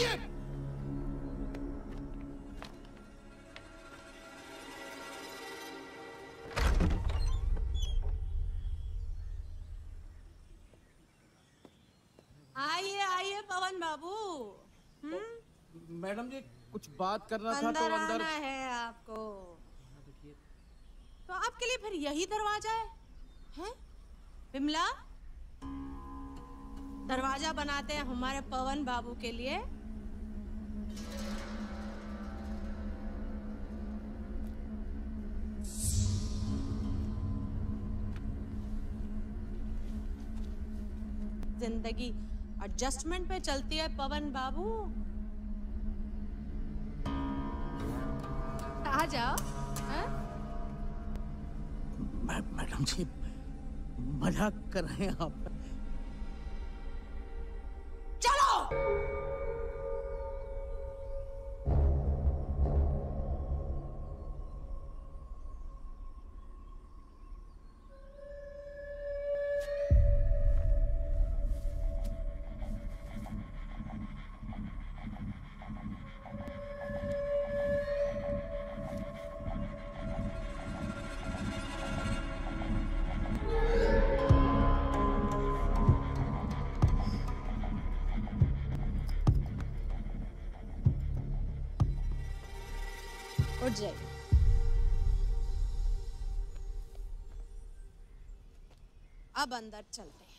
जाइए। आइए आइए पवन बाबू। मैडम जी कुछ बात करना था तो अंदर अंदर आना है आपको। तो आपके लिए फिर यही दरवाजा है, हैं? बिमला, दरवाजा बनाते हैं हमारे पवन बाबू के लिए। जिंदगी एडजस्टमेंट पे चलती है पवन बाबू। आ जाओ। मैडम जी मजाक कर रहे हैं आप। चलो। उठ जाइए। अब अंदर चलते हैं।